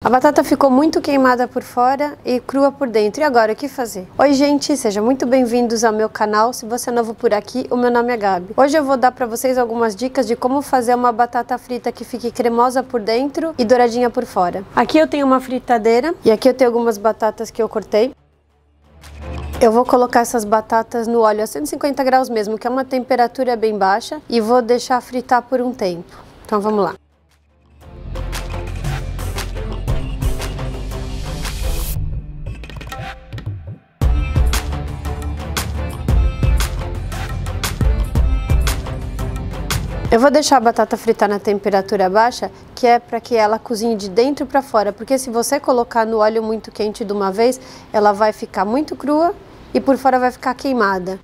A batata ficou muito queimada por fora e crua por dentro. E agora, o que fazer? Oi, gente! Sejam muito bem-vindos ao meu canal. Se você é novo por aqui, o meu nome é Gabi. Hoje eu vou dar pra vocês algumas dicas de como fazer uma batata frita que fique cremosa por dentro e douradinha por fora. Aqui eu tenho uma fritadeira e aqui eu tenho algumas batatas que eu cortei. Eu vou colocar essas batatas no óleo a 150 graus mesmo, que é uma temperatura bem baixa, e vou deixar fritar por um tempo. Então vamos lá. Eu vou deixar a batata fritar na temperatura baixa, que é para que ela cozinhe de dentro para fora, porque se você colocar no óleo muito quente de uma vez, ela vai ficar muito crua e por fora vai ficar queimada.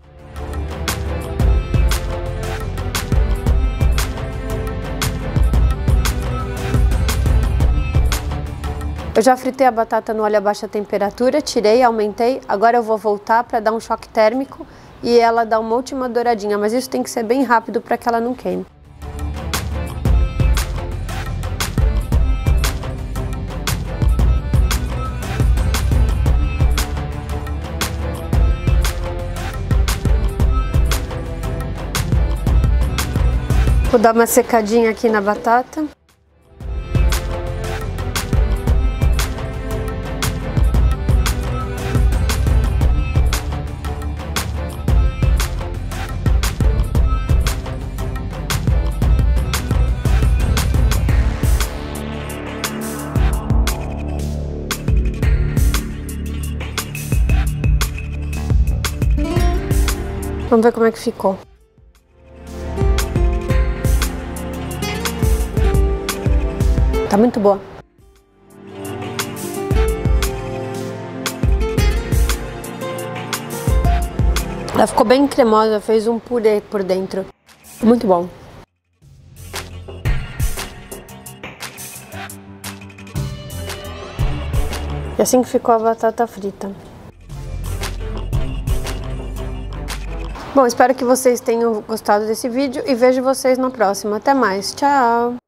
Eu já fritei a batata no óleo a baixa temperatura, tirei, aumentei, agora eu vou voltar para dar um choque térmico e ela dá uma última douradinha, mas isso tem que ser bem rápido para que ela não queime. Vou dar uma secadinha aqui na batata. Vamos ver como é que ficou. Tá muito boa. Ela ficou bem cremosa, fez um purê por dentro. Muito bom. E assim que ficou a batata frita. Bom, espero que vocês tenham gostado desse vídeo e vejo vocês na próxima. Até mais, tchau!